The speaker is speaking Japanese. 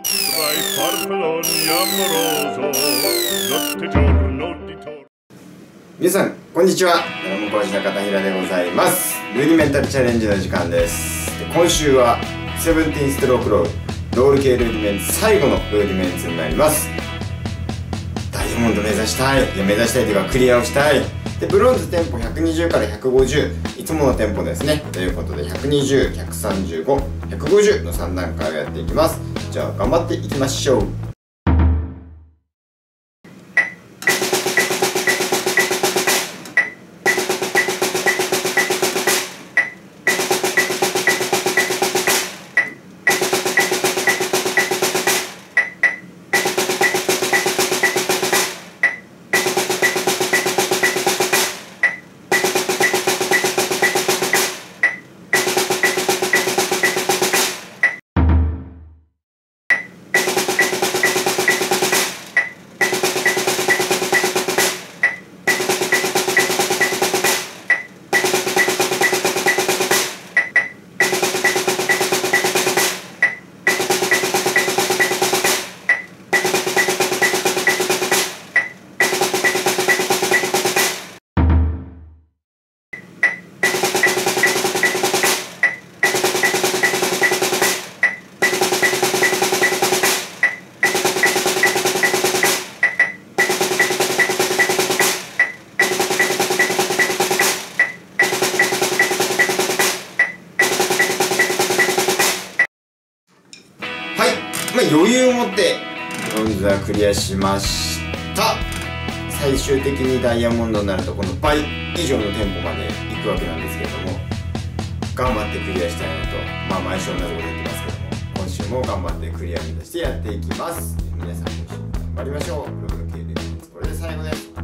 皆さんこんにちは。ドラム講師の片平でございます。ルーディメンタルチャレンジの時間です。今週は17ストロークロール系ルーディメンツ最後のルーディメンツになります。ダイヤモンド目指したい。目指したいというかクリアをしたい。でブロンズテンポ120から150、いつものテンポですね。ということで120、135、150の3段階をやっていきます。じゃあ頑張っていきましょう。余裕を持ってブロンズはクリアしました。最終的にダイヤモンドになるとこの倍以上のテンポまでいくわけなんですけれども、頑張ってクリアしたいのと、毎週同じこと言ってますけども、今週も頑張ってクリア目指してやっていきます。皆さんも一緒に頑張りましょう。ブログの経歴です。これで最後です。